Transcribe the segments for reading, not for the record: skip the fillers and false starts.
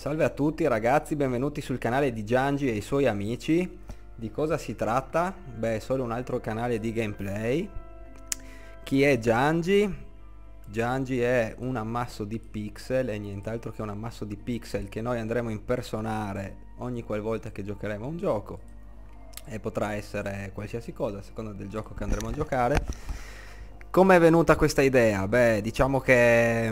Salve a tutti ragazzi, benvenuti sul canale di Giangi e i suoi amici. Di cosa si tratta? Beh, è solo un altro canale di gameplay. Chi è Giangi? Giangi è un ammasso di pixel e nient'altro che un ammasso di pixel che noi andremo a impersonare ogni qualvolta che giocheremo a un gioco. E potrà essere qualsiasi cosa a seconda del gioco che andremo a giocare. Come è venuta questa idea? Beh, diciamo che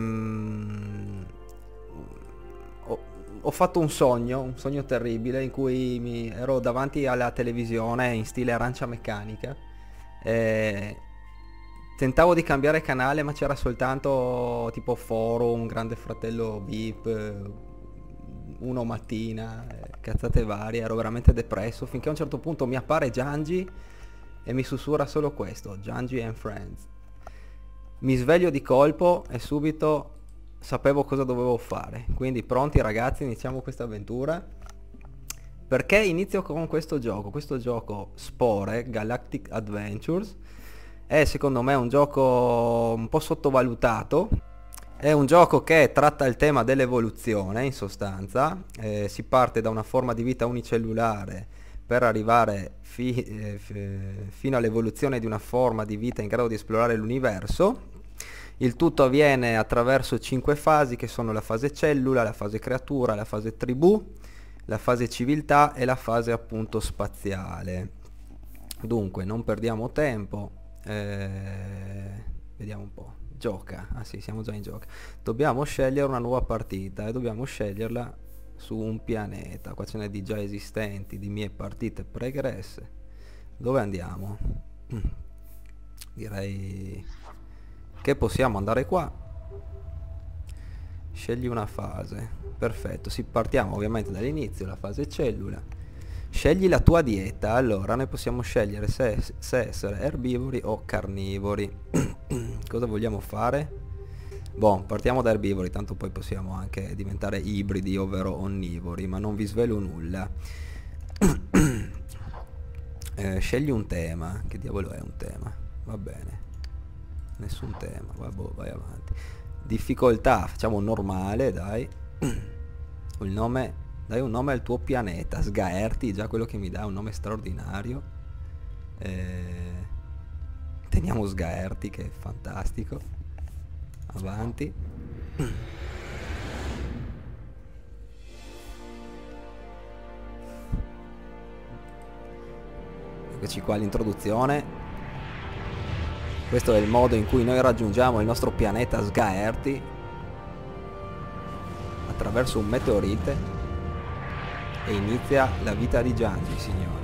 ho fatto un sogno terribile in cui mi ero davanti alla televisione in stile Arancia Meccanica e tentavo di cambiare canale, ma c'era soltanto tipo Forum, Grande Fratello VIP, Uno Mattina, cazzate varie. Ero veramente depresso finché a un certo punto mi appare Giangi e mi sussurra solo questo: Giangi and Friends. Mi sveglio di colpo e subito sapevo cosa dovevo fare. Quindi pronti ragazzi, iniziamo questa avventura. Perché inizio con questo gioco? Questo gioco Spore Galactic Adventures è secondo me un gioco un po' sottovalutato. È un gioco che tratta il tema dell'evoluzione in sostanza. Si parte da una forma di vita unicellulare per arrivare fino all'evoluzione di una forma di vita in grado di esplorare l'universo. Il tutto avviene attraverso 5 fasi che sono la fase cellula, la fase creatura, la fase tribù, la fase civiltà e la fase appunto spaziale. Dunque non perdiamo tempo, vediamo un po'. Gioca, ah sì, siamo già in gioco. Dobbiamo scegliere una nuova partita e dobbiamo sceglierla su un pianeta. Qua ce n'è di già esistenti, di mie partite pregresse. Dove andiamo? Direi che possiamo andare qua. Scegli una fase. Perfetto, partiamo ovviamente dall'inizio, la fase cellula. Scegli la tua dieta. Allora noi possiamo scegliere se essere erbivori o carnivori. Cosa vogliamo fare? Boh, partiamo da erbivori, tanto poi possiamo anche diventare ibridi, ovvero onnivori, ma non vi svelo nulla. Scegli un tema. Che diavolo è un tema? Va bene. Nessun tema, vai avanti. Difficoltà, facciamo normale, dai. Il nome, dai un nome al tuo pianeta. Sgaerti, già quello che mi dà un nome straordinario. Teniamo Sgaerti, che è fantastico. Avanti. Eccoci qua l'introduzione. Questo è il modo in cui noi raggiungiamo il nostro pianeta Sgaerti attraverso un meteorite e inizia la vita di Giangi, signori.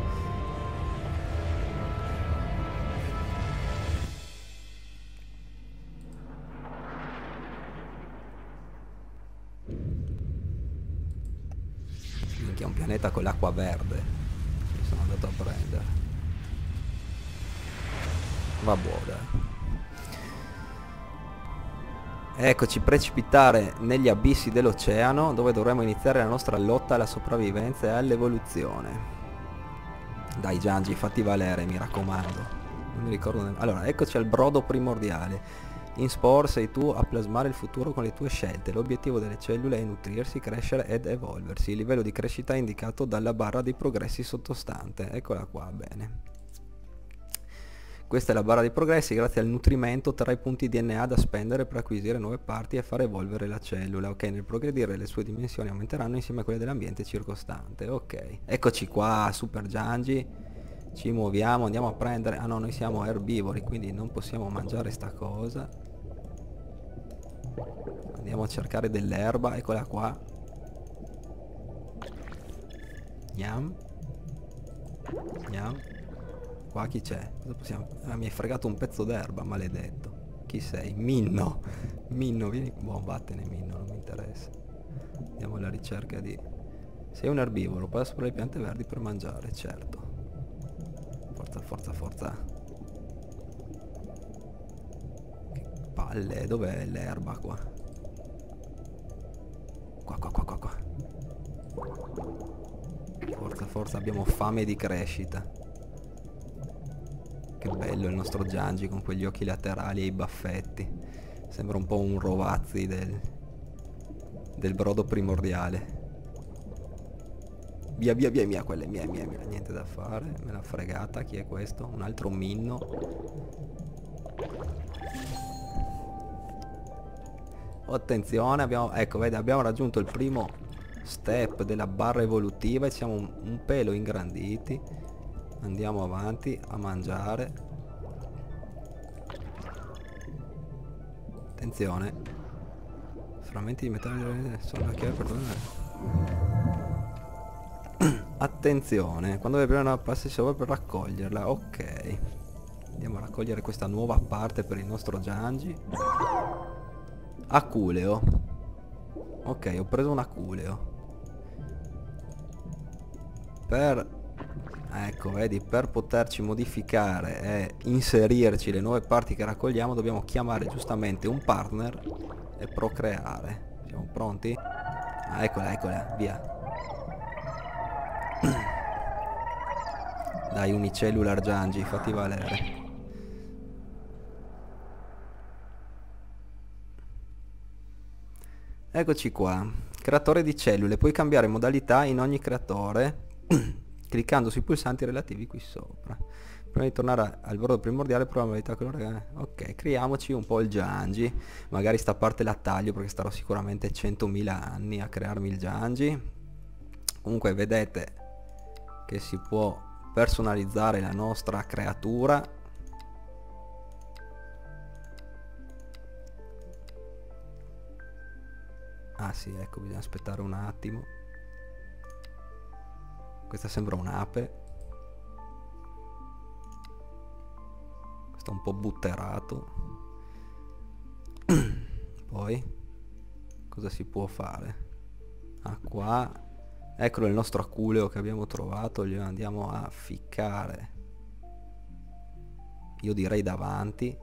Minchia, un pianeta con l'acqua verde. Mi sono andato a prendere. Va buona. Eccoci precipitare negli abissi dell'oceano, dove dovremo iniziare la nostra lotta alla sopravvivenza e all'evoluzione. Dai Giangi, fatti valere, mi raccomando. Non mi ricordo allora, eccoci al brodo primordiale. In Spore sei tu a plasmare il futuro con le tue scelte. L'obiettivo delle cellule è nutrirsi, crescere ed evolversi. Il livello di crescita è indicato dalla barra dei progressi sottostante. Eccola qua, bene. Questa è la barra dei progressi. Grazie al nutrimento otterrai punti DNA da spendere per acquisire nuove parti e far evolvere la cellula. Ok, nel progredire le sue dimensioni aumenteranno insieme a quelle dell'ambiente circostante. Ok, eccoci qua, Super Giangi. Ci muoviamo, andiamo a prendere. Ah no, noi siamo erbivori, quindi non possiamo mangiare sta cosa. Andiamo a cercare dell'erba, eccola qua. Gnam. Gnam. Qua chi c'è? Cosa possiamo... Ah, mi hai fregato un pezzo d'erba, maledetto. Chi sei? Minno. Minno, vieni... Boh, vattene Minno, non mi interessa. Andiamo alla ricerca di... Sei un erbivoro, puoi esplorare le piante verdi per mangiare, certo. Forza, forza, forza. Che palle, dov'è l'erba qua? Qua. Forza, forza, abbiamo fame di crescita. Che bello il nostro Giangi con quegli occhi laterali e i baffetti. Sembra un po' un Rovazzi del brodo primordiale. Via, via, via, mia, quella è mia, niente da fare. Me l'ha fregata. Chi è questo? Un altro minno. Attenzione, ecco, vedi, abbiamo raggiunto il primo step della barra evolutiva e siamo un pelo ingranditi. Andiamo avanti a mangiare. Attenzione. Frammenti di metallo sono la chiave per tornare. Attenzione, quando deve prendere una passi sopra per raccoglierla. Ok. Andiamo a raccogliere questa nuova parte per il nostro Janji. Aculeo. Ok, ho preso un aculeo. Ecco, vedi, per poterci modificare e inserirci le nuove parti che raccogliamo dobbiamo chiamare giustamente un partner e procreare. Siamo pronti? Ah, eccola, via. Dai, unicellular Janji, fatti valere. Eccoci qua. Creatore di cellule. Puoi cambiare modalità in ogni creatore cliccando sui pulsanti relativi qui sopra. Prima di tornare al brodo primordiale, probabilità colore. Ok, creiamoci un po' il Janji. Magari sta parte la taglio perché starò sicuramente 100.000 anni a crearmi il Janji. Comunque vedete che si può personalizzare la nostra creatura. Ah sì, ecco, bisogna aspettare un attimo. Questa sembra un'ape. Questo è un po' butterato. Poi cosa si può fare? Ah, qua eccolo il nostro aculeo che abbiamo trovato. Glielo andiamo a ficcare, io direi davanti.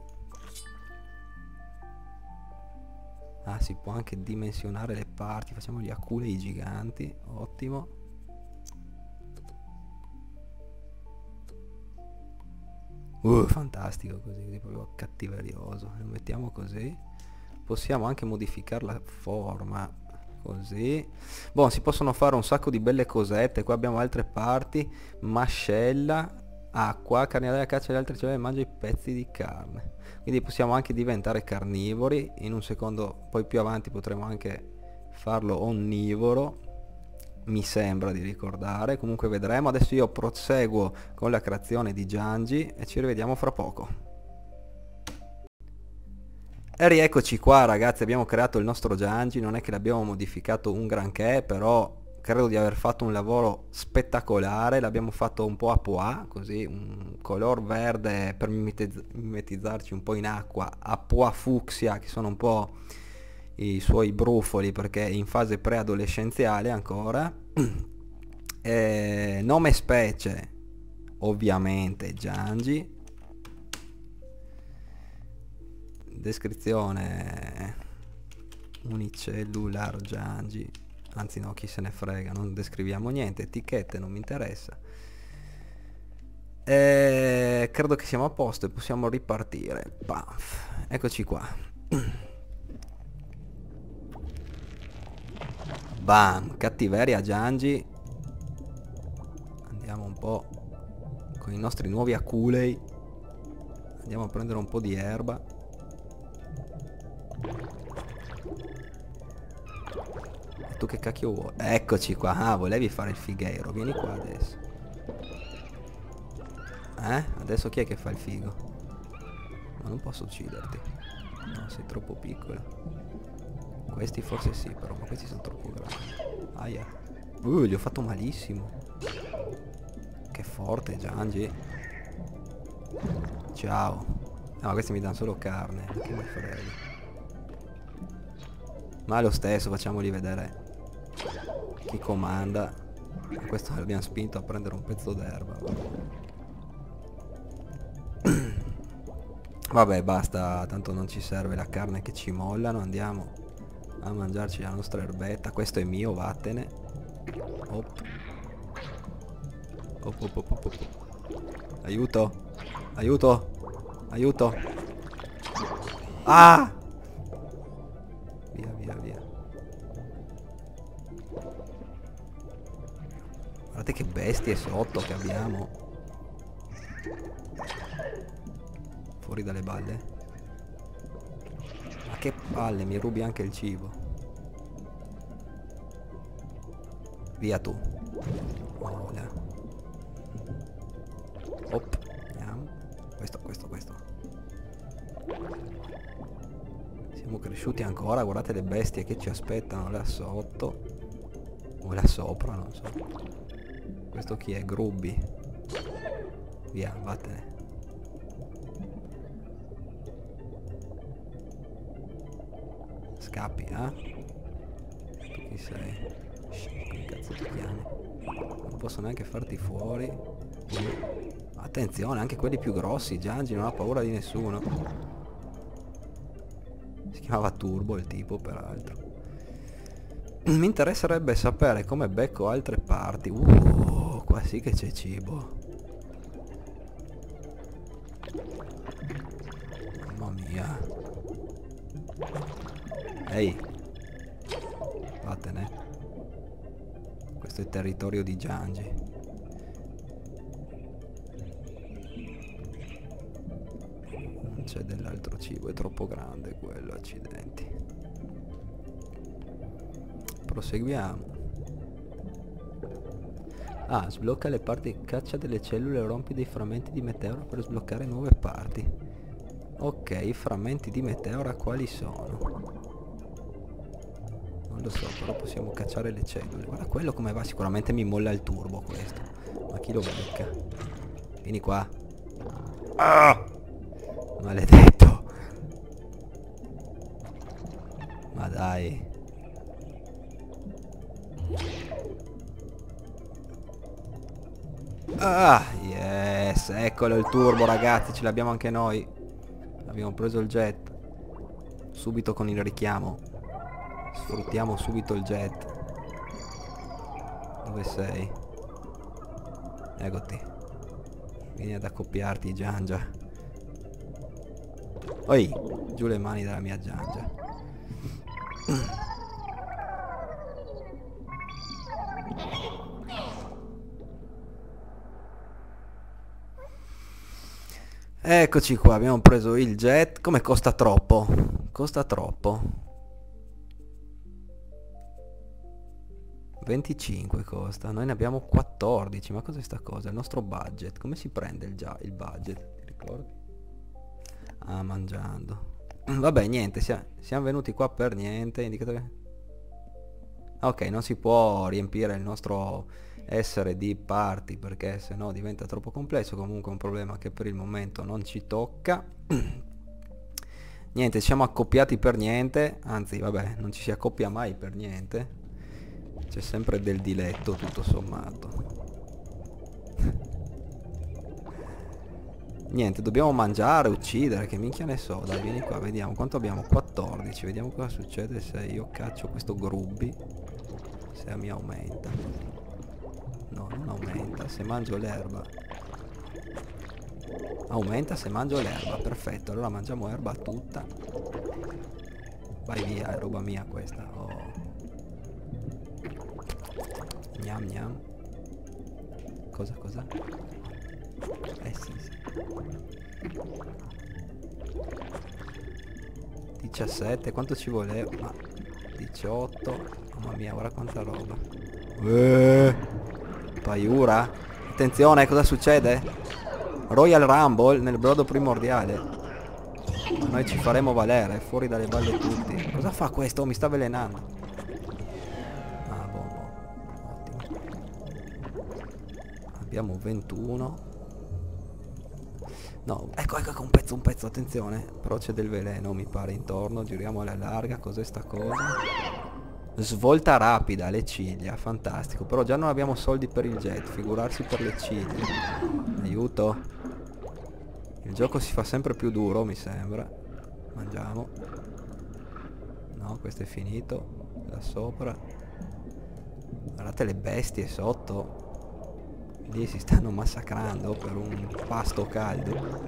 Ah, si può anche dimensionare le parti. Facciamo gli aculei giganti. Ottimo. Fantastico, così proprio cattiverioso. Lo mettiamo così. Possiamo anche modificare la forma così. Boh, si possono fare un sacco di belle cosette. Qua abbiamo altre parti. Mascella, acqua, carne da caccia e le altre cellule mangia i pezzi di carne. Quindi possiamo anche diventare carnivori. In un secondo, poi più avanti potremo anche farlo onnivoro, mi sembra di ricordare. Comunque vedremo. Adesso io proseguo con la creazione di Janji e ci rivediamo fra poco. E rieccoci qua ragazzi, abbiamo creato il nostro Janji. Non è che l'abbiamo modificato un granché, però credo di aver fatto un lavoro spettacolare. L'abbiamo fatto un po' a pois, così, un color verde per mimetizzarci un po' in acqua, a pois fucsia, che sono un po' i suoi brufoli perché è in fase preadolescenziale ancora. Nome specie ovviamente Janji. Descrizione unicellular Janji. Anzi no, chi se ne frega, non descriviamo niente. Etichette non mi interessa. Credo che siamo a posto e possiamo ripartire. Paf. Eccoci qua. Bam, cattiveria Janji. Andiamo un po' con i nostri nuovi aculei. Andiamo a prendere un po' di erba. E tu che cacchio vuoi? Eccoci qua. Ah, volevi fare il figheiro. Vieni qua adesso. Adesso chi è che fa il figo? Ma non posso ucciderti. No, sei troppo piccolo. Questi forse sì, però, ma questi sono troppo grandi. Aia. Gli ho fatto malissimo. Che forte, Janji. Ciao. No, questi mi danno solo carne. Che mi frega. Ma lo stesso, facciamoli vedere chi comanda. Questo l'abbiamo spinto a prendere un pezzo d'erba. Vabbè, basta, tanto non ci serve la carne che ci mollano. Andiamo a mangiarci la nostra erbetta. Questo è mio, vattene. Op. Op, op, op, op, op. Aiuto. Aiuto. Aiuto. Ah! Via, via, via. Guardate che bestie sotto che abbiamo. Fuori dalle balle. Ma che palle, mi rubi anche il cibo. Via tu. Ora. Op, andiamo. Questo. Siamo cresciuti ancora, guardate le bestie che ci aspettano là sotto. O là sopra, non so. Questo chi è? Grubby. Via, vattene. Scappi, eh? Tu chi sei? Che cazzo ti chiami? Non posso neanche farti fuori. Attenzione, anche quelli più grossi. Giangi non ha paura di nessuno. Si chiamava Turbo il tipo, peraltro. Mi interesserebbe sapere come becco altre parti. Qua sì che c'è cibo. Mamma mia. Ehi. Vattene. Questo è territorio di Giangi. Non c'è dell'altro cibo, è troppo grande quello, accidenti. Proseguiamo. Ah, sblocca le parti, caccia delle cellule e rompi dei frammenti di meteora per sbloccare nuove parti. Ok, i frammenti di meteora quali sono? Non lo so, però possiamo cacciare le cellule. Guarda quello come va, sicuramente mi molla il turbo questo. Ma chi lo becca? Vieni qua. Ah! Maledetto. Ma dai. Ah, yes, eccolo il turbo ragazzi, ce l'abbiamo anche noi. Abbiamo preso il jet. Subito con il richiamo. Sfruttiamo subito il jet. Dove sei? Eccoti. Vieni ad accoppiarti, Giangia. Oi, giù le mani dalla mia Giangia. Eccoci qua, abbiamo preso il jet. Come costa troppo? Costa troppo. 25 costa. Noi ne abbiamo 14. Ma cos'è sta cosa? Il nostro budget. Come si prende il budget? Ti ricordi? Ah, mangiando. Vabbè, niente. Siamo venuti qua per niente. Indicatore. Ok, non si può riempire il nostro essere di parti perché se no diventa troppo complesso. Comunque è un problema che per il momento non ci tocca. Niente, siamo accoppiati per niente. Anzi, vabbè, non ci si accoppia mai per niente. C'è sempre del diletto tutto sommato. Niente, dobbiamo mangiare, uccidere, che minchia ne so. Dai, vieni qua, vediamo quanto abbiamo. 14, vediamo cosa succede se io caccio questo Grubby. Se mi aumenta. No, non aumenta, se mangio l'erba. Aumenta se mangio l'erba, perfetto. Allora mangiamo erba tutta. Vai via, è roba mia questa. Oh. Gnam gnam. Cosa? Sì. 17, quanto ci voleva? Ma 18. Mamma mia, guarda quanta roba. Paiura. Attenzione, cosa succede? Royal Rumble nel brodo primordiale. Ma noi ci faremo valere, fuori dalle balle tutti. Cosa fa questo? Mi sta avvelenando. Ah, boh. Ottimo. Abbiamo 21. No, ecco un pezzo, attenzione. Però c'è del veleno, mi pare, intorno. Giriamo alla larga, cos'è sta cosa? Svolta rapida, le ciglia, fantastico. Però già non abbiamo soldi per il jet, figurarsi per le ciglia. Aiuto. Il gioco si fa sempre più duro, mi sembra. Mangiamo. No, questo è finito. Da sopra. Guardate le bestie sotto. Lì si stanno massacrando per un pasto caldo.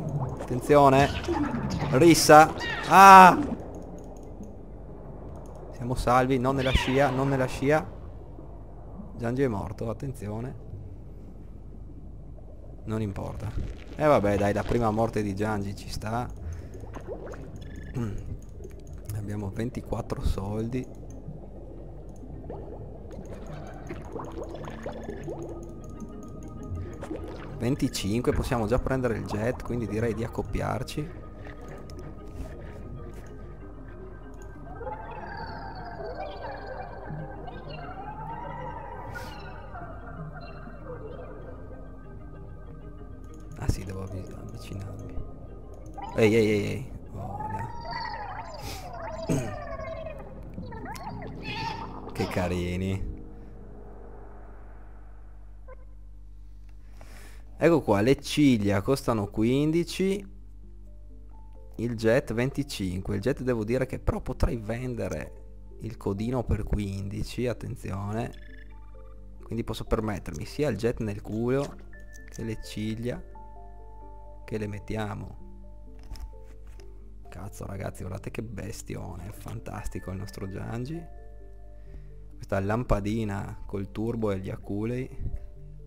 Attenzione. Rissa. Ah! Siamo salvi, non nella scia, non nella scia. Giangi è morto, attenzione. Non importa. E vabbè, dai, la prima morte di Giangi ci sta. Abbiamo 24 soldi. $25, possiamo già prendere il jet, quindi direi di accoppiarci. Ah sì, devo avvicinarmi. Ehi, ehi, ehi, ehi. Oh, che carini. Ecco qua, le ciglia costano 15, il jet 25. Il jet devo dire che però potrei vendere il codino per 15, attenzione. Quindi posso permettermi sia il jet nel culo che le ciglia, che le mettiamo. Cazzo ragazzi, guardate che bestione, è fantastico il nostro Giangi. Questa lampadina col turbo e gli aculei.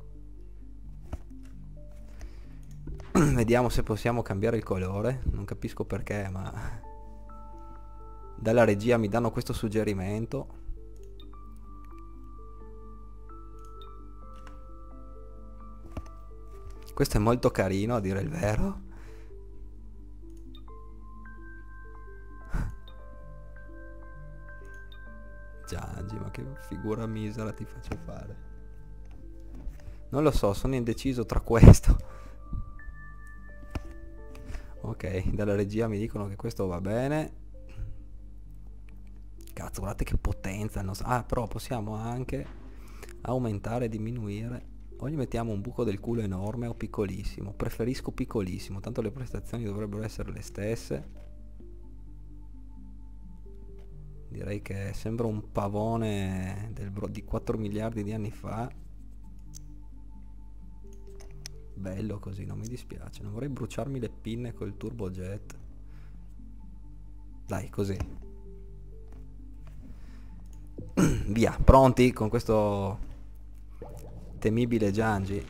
Vediamo se possiamo cambiare il colore. Non capisco perché, ma dalla regia mi danno questo suggerimento. Questo è molto carino, a dire il vero. Giangi, ma che figura misera ti faccio fare. Non lo so, sono indeciso tra questo. Ok, dalla regia mi dicono che questo va bene. Cazzo, guardate che potenza il nostro... Ah, però possiamo anche aumentare e diminuire. O gli mettiamo un buco del culo enorme o piccolissimo. Preferisco piccolissimo, tanto le prestazioni dovrebbero essere le stesse. Direi che sembra un pavone di 4 miliardi di anni fa. Bello così, non mi dispiace. Non vorrei bruciarmi le pinne col turbojet. Dai, così. Via, pronti con questo temibile Giangi.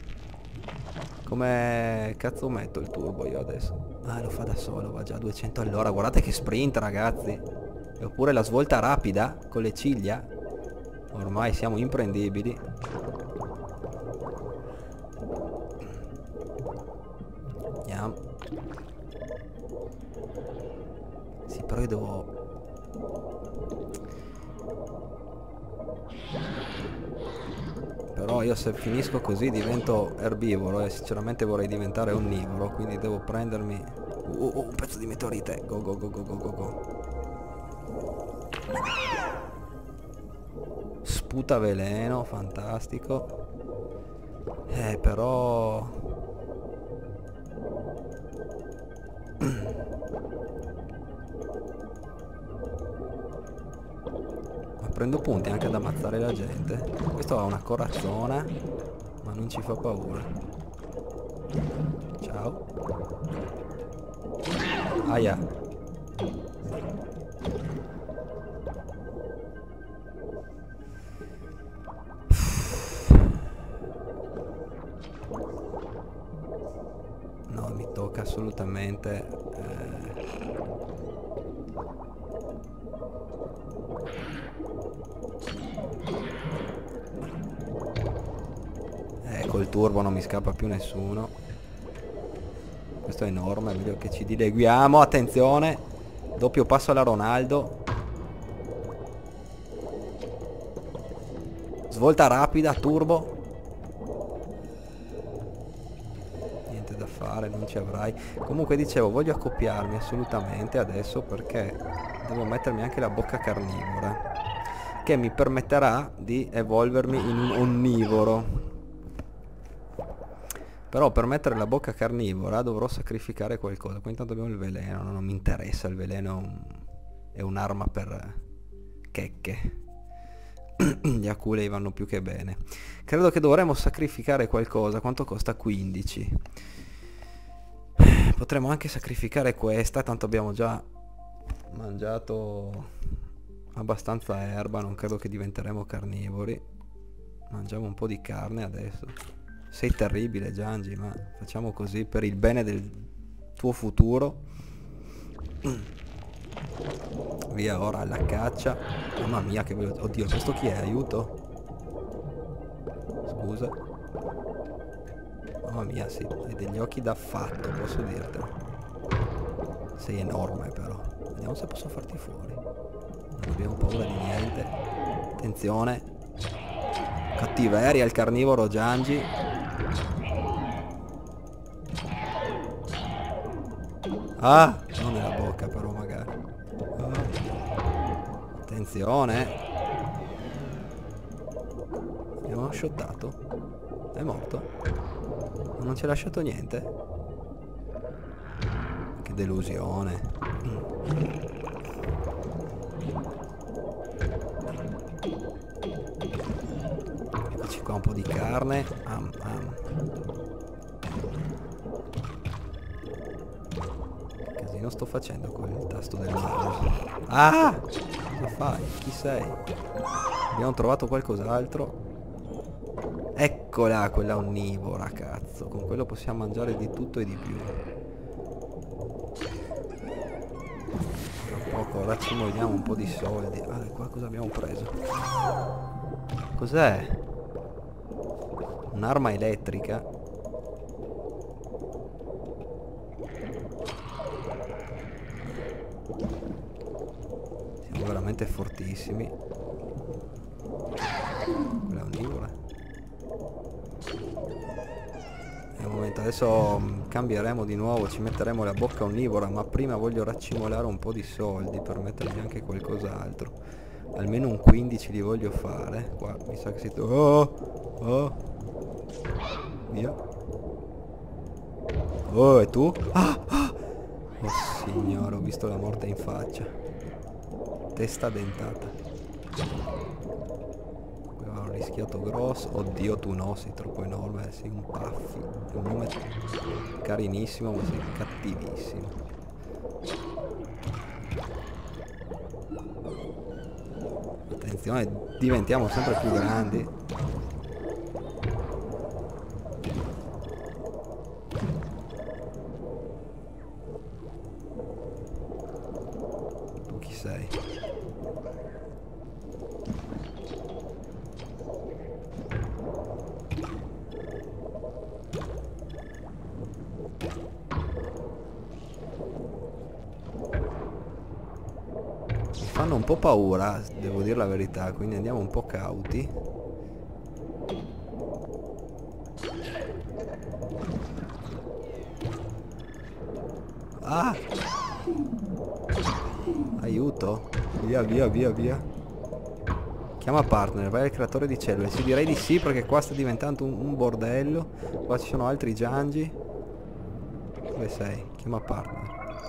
Come cazzo metto il turbo io adesso? Ah, lo fa da solo, va già a 200 all'ora. Guardate che sprint, ragazzi. E oppure la svolta rapida con le ciglia. Ormai siamo imprendibili. Andiamo. Sì, però io devo... Però io se finisco così divento erbivoro e sinceramente vorrei diventare onnivoro, quindi devo prendermi... un pezzo di meteorite. Go go go go go go go. Sputa veleno, fantastico. Però... Ma prendo punti anche ad ammazzare la gente. Questo ha una corazzona, ma non ci fa paura. Ciao. Aia. No, mi tocca assolutamente col turbo non mi scappa più nessuno. Questo è enorme, è meglio che ci dileguiamo. Attenzione, doppio passo alla Ronaldo. Svolta rapida, turbo. Niente da fare, non ci avrai. Comunque dicevo, voglio accoppiarmi assolutamente adesso perché devo mettermi anche la bocca carnivora, che mi permetterà di evolvermi in un onnivoro. Però per mettere la bocca carnivora dovrò sacrificare qualcosa. Poi intanto abbiamo il veleno, non mi interessa, il veleno è un'arma per checche. Gli aculei vanno più che bene. Credo che dovremmo sacrificare qualcosa. Quanto costa? 15. Potremmo anche sacrificare questa, tanto abbiamo già mangiato abbastanza erba, non credo che diventeremo carnivori. Mangiamo un po' di carne adesso. Sei terribile, Giangi, ma facciamo così per il bene del tuo futuro. Via ora alla caccia. Mamma mia che veloce. Oddio, questo chi è? Aiuto. Scusa. Mamma mia, sì, hai degli occhi da fatto, posso dirtelo. Sei enorme però. Vediamo se posso farti fuori. Non abbiamo paura di niente. Attenzione. Cattiveria il carnivoro Giangi. Ah, non nella bocca però magari. Ah. Attenzione. Abbiamo shottato. È morto. Non ci ha lasciato niente. Che delusione. Eccoci qua un po' di carne. Che casino sto facendo con il tasto del mouse. Ah! Cosa fai? Chi sei? Abbiamo trovato qualcos'altro. Eccola, quella onnivora, cazzo. Con quello possiamo mangiare di tutto e di più. Tra poco raccimoliamo un po' di soldi. Ah, qua cosa abbiamo preso? Cos'è? Un'arma elettrica? Siamo veramente fortissimi. Quella onnivora. Un momento, adesso cambieremo di nuovo, ci metteremo la bocca onnivora, ma prima voglio raccimolare un po' di soldi per mettergli anche qualcos'altro. Almeno un 15 li voglio fare. Qua mi sa che si... Via. Oh, e tu? Oh signore, ho visto la morte in faccia. Testa dentata. Ho rischiato grosso. Oddio, tu no, sei troppo enorme, sei un Puffy. Un nome carinissimo, ma sei cattivissimo. Attenzione, diventiamo sempre più grandi. Tu chi sei? Fanno un po' paura, devo dire la verità, quindi andiamo un po' cauti. Ah! Aiuto! Via, via, via, via. Chiama partner, vai al creatore di cellule. Sì, direi di sì, perché qua sta diventando un bordello. Qua ci sono altri Giangi. Dove sei? Chiama partner.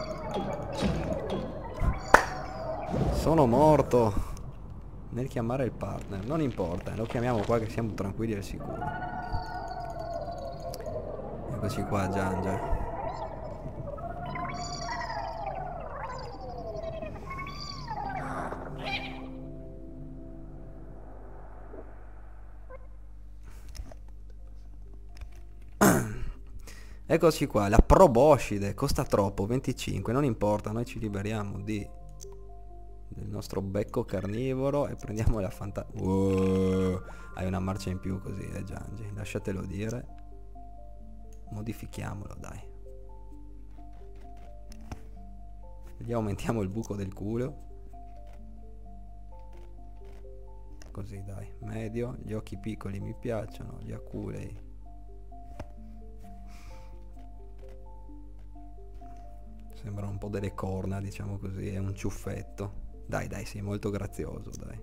Sono morto nel chiamare il partner. Non importa, lo chiamiamo qua che siamo tranquilli e al sicuro. Eccoci qua, Giangia. Eccoci qua, la proboscide costa troppo, 25, non importa, noi ci liberiamo del nostro becco carnivoro e prendiamo la hai una marcia in più così, Giangi, lasciatelo dire. Modifichiamolo, dai. Gli aumentiamo il buco del culo. Così, dai, medio, gli occhi piccoli mi piacciono, gli aculei. Sembrano un po' delle corna, diciamo così, è un ciuffetto. Dai, dai, sei molto grazioso, dai.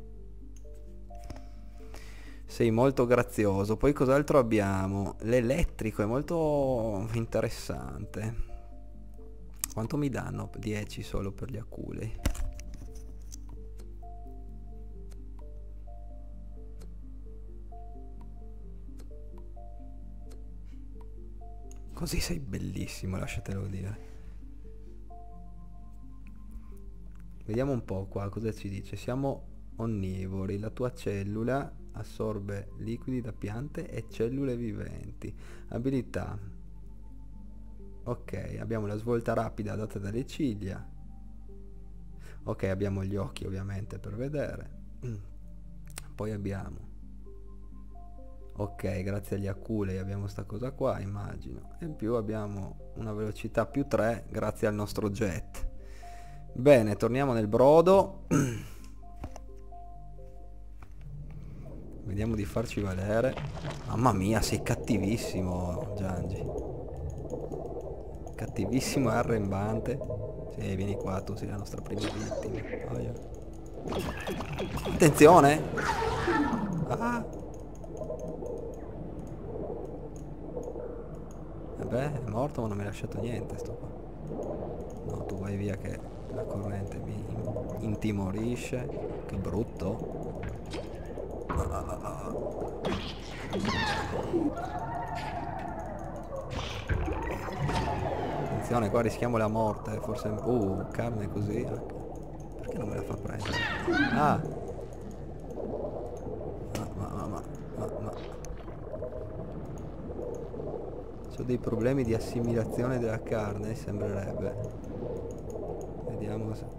Sei molto grazioso. Poi cos'altro abbiamo? L'elettrico è molto interessante. Quanto mi danno? 10 solo per gli aculei. Così sei bellissimo, lasciatelo dire. Vediamo un po' qua cosa ci dice. Siamo onnivori. La tua cellula assorbe liquidi da piante e cellule viventi. Abilità. Ok, abbiamo la svolta rapida data dalle ciglia. Ok, abbiamo gli occhi ovviamente per vedere. Poi abbiamo... Ok, grazie agli aculei abbiamo sta cosa qua, immagino. E in più abbiamo una velocità più 3 grazie al nostro jet. Bene, torniamo nel brodo. Vediamo di farci valere. Mamma mia, sei cattivissimo, Giangi. Cattivissimo e arrembante. Sì, vieni qua, tu sei la nostra prima vittima. Oh, yeah. Attenzione! Ah! Vabbè, è morto ma non mi ha lasciato niente sto qua. No, tu vai via che la corrente mi intimorisce. Che brutto. Attenzione, qua rischiamo la morte. Forse... carne così. Perché non me la fa prendere? Ah! Ma. Ho dei problemi di assimilazione della carne, sembrerebbe. Vediamo se...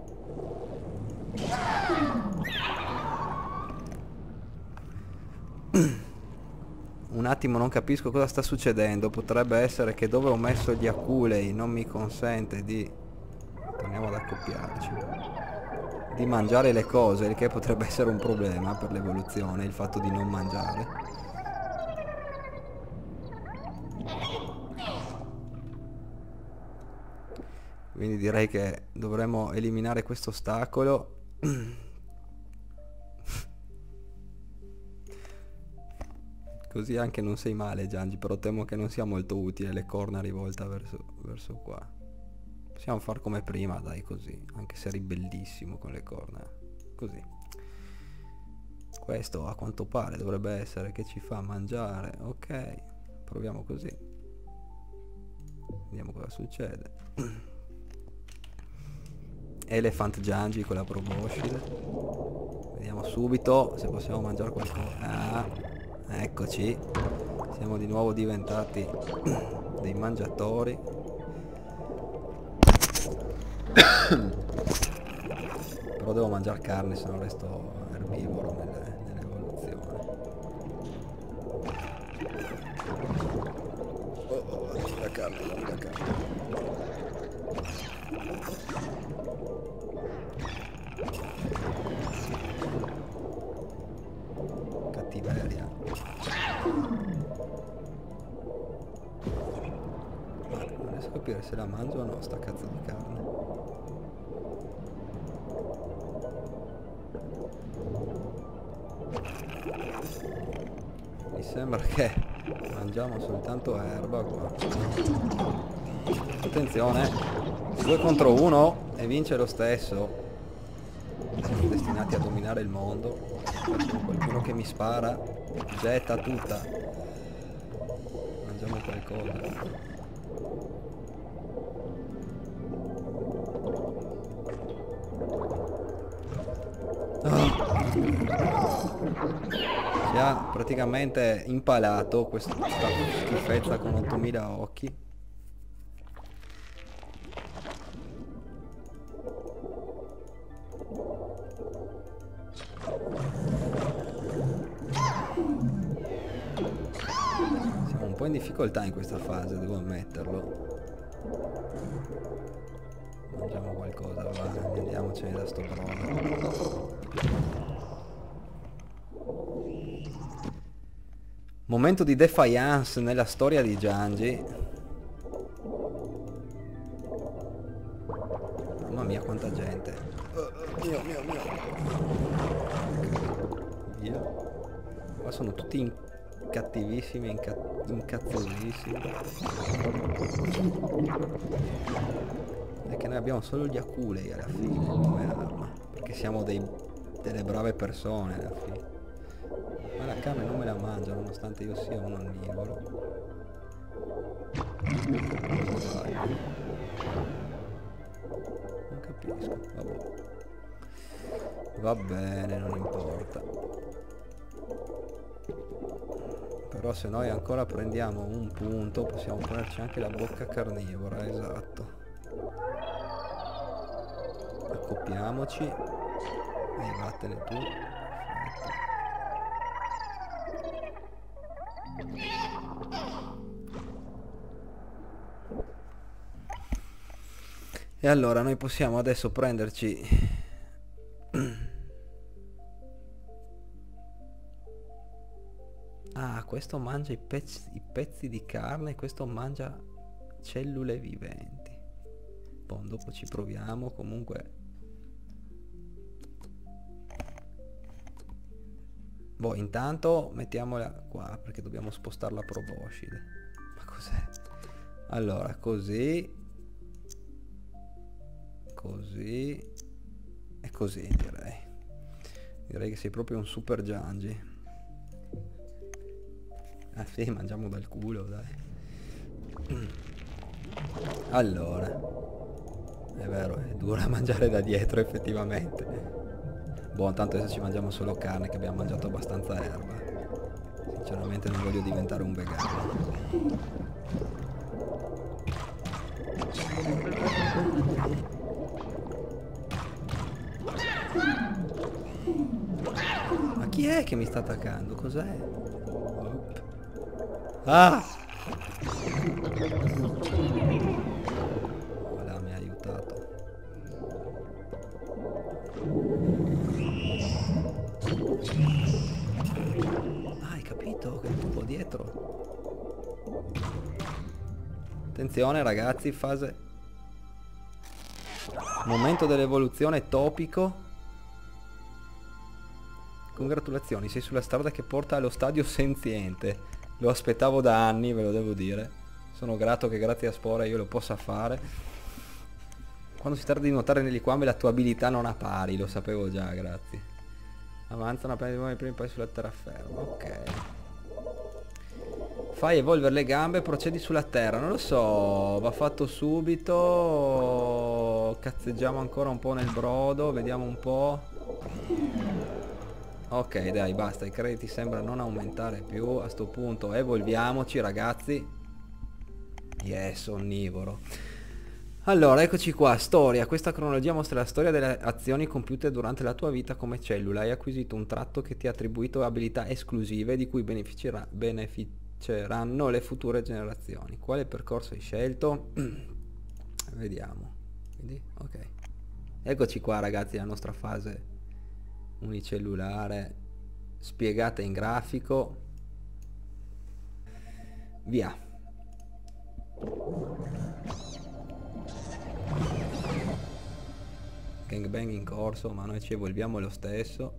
Un attimo, non capisco cosa sta succedendo. Potrebbe essere che dove ho messo gli aculei non mi consente di... Torniamo ad accoppiarci. Di mangiare le cose, il che potrebbe essere un problema per l'evoluzione, il fatto di non mangiare. Quindi direi che dovremmo eliminare questo ostacolo. Così anche non sei male, Giangi, però temo che non sia molto utile le corna rivolte verso qua. Possiamo far come prima, dai, così, anche se eri bellissimo con le corna. Così. Questo a quanto pare dovrebbe essere che ci fa mangiare. Ok, proviamo così. Vediamo cosa succede. Elephant Giangi con la proboscide. Vediamo subito se possiamo mangiare qualcosa. Ah, eccoci. Siamo di nuovo diventati dei mangiatori. Però devo mangiare carne, se no resto erbivoro nell'evoluzione. La carne, la carne. Cattiveria. Ma non riesco a capire se la mangio o no sta cazzo di carne. Mi sembra che mangiamo soltanto erba qua. Attenzione, 2 contro 1 e vince lo stesso. Siamo destinati a dominare il mondo. Qualcuno che mi spara, getta tutta. Mangiamo qualcosa. Si ha praticamente impalato questa schifezza con 8000 occhi. Siamo un po' in difficoltà in questa fase, devo ammetterlo. Mangiamo qualcosa, va, andiamocene da sto brodo. Momento di defiance nella storia di Giangi. Mamma mia quanta gente. Mio. Via. Qua sono tutti cattivissimi e incazzosissimi. È che noi abbiamo solo gli aculei alla fine come arma. Perché siamo delle brave persone alla fine. Ma la carne non me la mangio nonostante io sia un onnivoro. Non capisco, vabbè. Va bene, non importa. Però se noi ancora prendiamo un punto possiamo prenderci anche la bocca carnivora, esatto. Accoppiamoci. E vattene tu. E allora noi possiamo adesso prenderci ah, questo mangia i pezzi di carne, questo mangia cellule viventi. Boh, dopo ci proviamo comunque. Boh, intanto mettiamola qua perché dobbiamo spostare la proboscide. Ma cos'è? Allora, così e così direi che sei proprio un super Giangi. Ah sì, mangiamo dal culo, dai. Allora, è vero, è dura mangiare da dietro effettivamente. Boh, tanto adesso ci mangiamo solo carne, che abbiamo mangiato abbastanza erba. Sinceramente non voglio diventare un vegano. Ma chi è che mi sta attaccando? Cos'è? Ah! Voilà, mi ha aiutato. Ah, hai capito che è il tubo dietro. Attenzione ragazzi, fase... Momento dell'evoluzione topico. Congratulazioni, sei sulla strada che porta allo stadio senziente. Lo aspettavo da anni, ve lo devo dire. Sono grato che grazie a Spora io lo possa fare. Quando si tratta di nuotare nei liquami la tua abilità non ha pari, lo sapevo già, grazie. Avanzano appena di nuovo i primi passi sulla terraferma, ok. Fai evolvere le gambe e procedi sulla terra, non lo so, va fatto subito. Cazzeggiamo ancora un po' nel brodo, vediamo un po'. Ok dai, basta, i crediti sembrano non aumentare più. A sto punto evolviamoci ragazzi. Yes, onnivoro. Allora, eccoci qua, storia. Questa cronologia mostra la storia delle azioni compiute durante la tua vita come cellula. Hai acquisito un tratto che ti ha attribuito abilità esclusive di cui beneficeranno le future generazioni. Quale percorso hai scelto? Vediamo. Quindi, ok. Eccoci qua ragazzi, la nostra fase unicellulare spiegata in grafico. Via. Gangbang in corso, ma noi ci evolviamo lo stesso.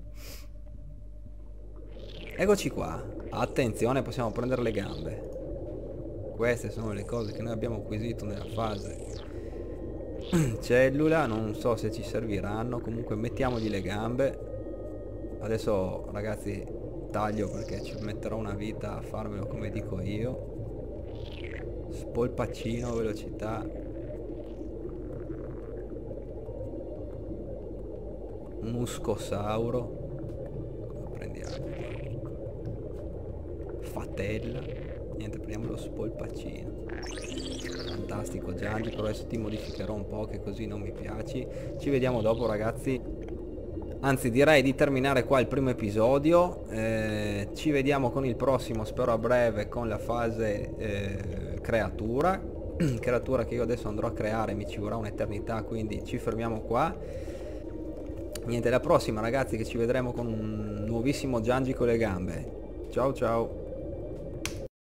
Eccoci qua. Attenzione, possiamo prendere le gambe. Queste sono le cose che noi abbiamo acquisito nella fase cellula. Non so se ci serviranno. Comunque mettiamogli le gambe. Adesso ragazzi taglio perché ci metterò una vita a farmelo come dico io. Spolpaccino, velocità. Muscosauro. Come prendiamo? Fatella. Niente, prendiamo lo spolpaccino. Fantastico Giangi, però adesso ti modificherò un po' che così non mi piaci. Ci vediamo dopo ragazzi. Anzi direi di terminare qua il primo episodio. Ci vediamo con il prossimo, spero a breve, con la fase creatura. Creatura che io adesso andrò a creare, mi ci vorrà un'eternità, quindi ci fermiamo qua. Niente, la prossima ragazzi, che ci vedremo con un nuovissimo Giangi con le gambe. Ciao ciao.